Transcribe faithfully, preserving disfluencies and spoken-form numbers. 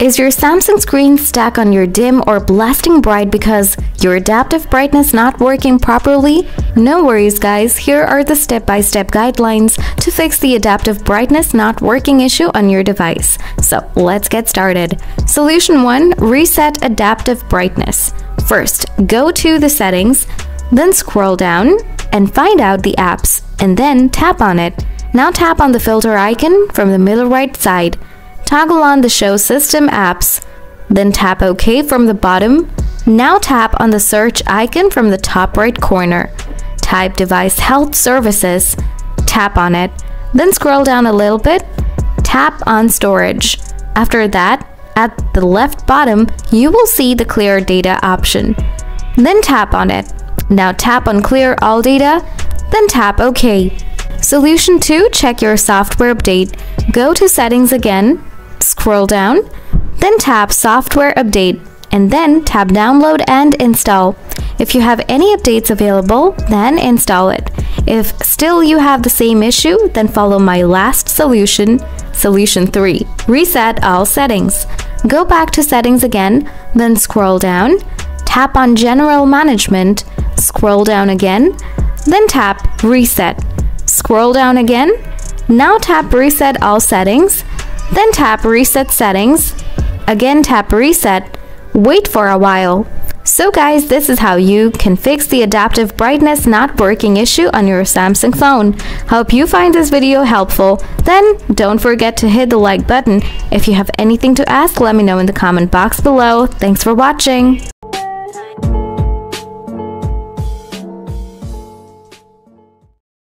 Is your Samsung screen stuck on your dim or blasting bright because your adaptive brightness not working properly? No worries guys, here are the step-by-step guidelines to fix the adaptive brightness not working issue on your device. So let's get started. Solution one. Reset adaptive brightness. First, go to the settings, then scroll down and find out the apps, and then tap on it. Now tap on the filter icon from the middle right side. Toggle on the Show System Apps, then tap OK from the bottom. Now tap on the search icon from the top right corner. Type Device Health Services, tap on it, then scroll down a little bit, tap on Storage. After that, at the left bottom, you will see the Clear Data option. Then tap on it. Now tap on Clear All Data, then tap OK. Solution two. Check your software update. Go to Settings again, scroll down, then tap Software Update, and then tap Download and Install. If you have any updates available, then install it. If still you have the same issue, then follow my last solution, Solution three. Reset all settings. Go back to Settings again, then scroll down, tap on General Management, scroll down again, then tap Reset. Scroll down again, now tap Reset all settings, then tap Reset Settings, again tap Reset, wait for a while. So guys, this is how you can fix the adaptive brightness not working issue on your Samsung phone. Hope you find this video helpful. Then don't forget to hit the like button. If you have anything to ask, let me know in the comment box below. Thanks for watching.